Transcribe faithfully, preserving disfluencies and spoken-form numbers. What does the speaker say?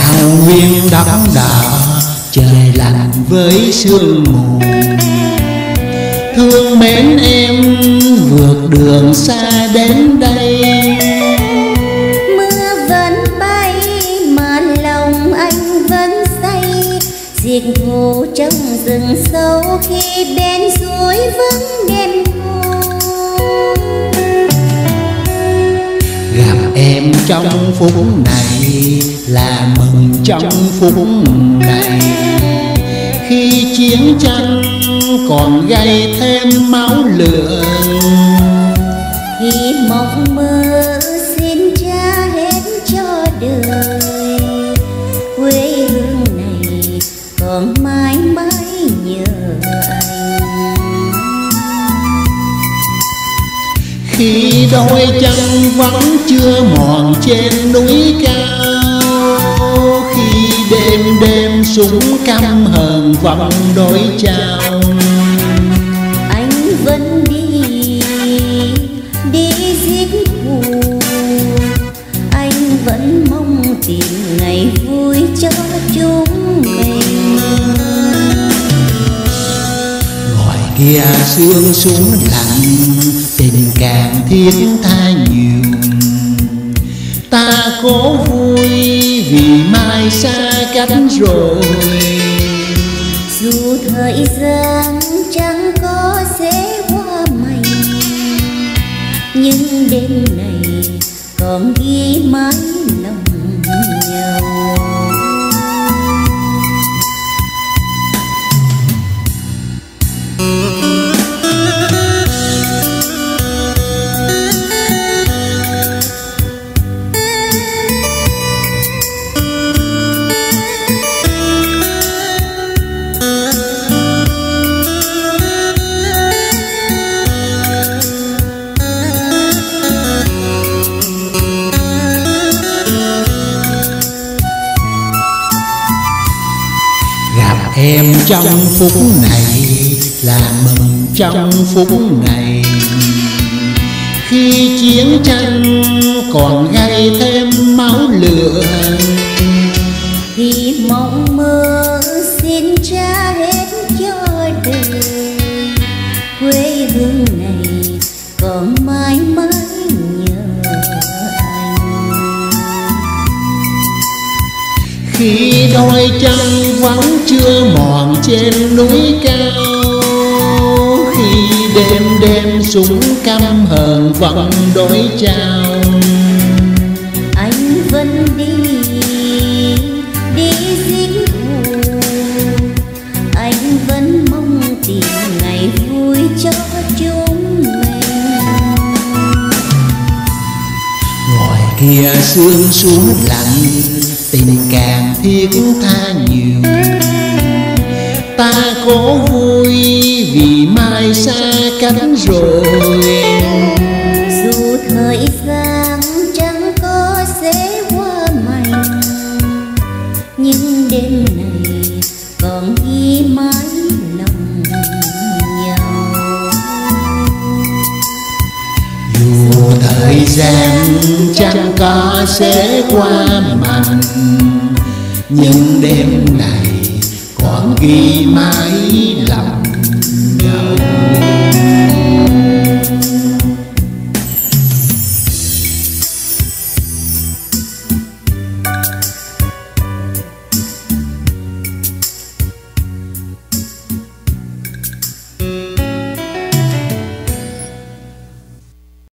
cao nguyên đất đỏ, trời lạnh với sương mù. Thương mến em vượt đường xa đến đây. Mưa vẫn bay mà lòng anh vẫn say, diệt hồ trong rừng sâu khi bên suối vắng đêm thu. Gặp em trong phút này là mừng trong phút này, khi chiến tranh còn gây thêm máu lửa. Khi mộng mơ xin cha hết cho đời, quê hương này còn mãi mãi nhớ anh. Khi đôi chân vẫn chưa mòn trên núi cao, khi đêm đêm súng căm hờn vẫn đối trao, Anh vẫn đi, đi giết thù. Anh vẫn mong tìm ngày vui cho chúng mình. ngoài kia sương xuống lạnh, tình càng thiết tha nhiều. Ta cố vui vì mai xa cách rồi, Dù thời gian chẳng có sẽ qua mây, nhưng đêm này còn ghi mãi lòng nhau. em trong phút này là mừng trong phút này, khi chiến tranh còn gây thêm máu lửa. Khi mộng mơ xin trả hết cho đời, quê hương này còn mãi mãi nhớ anh. Khi đôi chân vẫn chưa mòn trên núi cao, khi đêm đêm súng căm hờn vẫn đối trao, anh vẫn đi đi giết thù. Anh vẫn mong tìm ngày vui cho chúng mình. ngoài kia sương xuống lạnh, tình càng thiết tha nhiều. Ta cố vui vì mai xa cách rồi, dù thời gian chẳng có sẽ qua mành, nhưng đêm này còn ghi mãi lòng nhau. dù thời gian chẳng có sẽ qua màn, nhưng đêm này còn ghi mãi lòng nhau.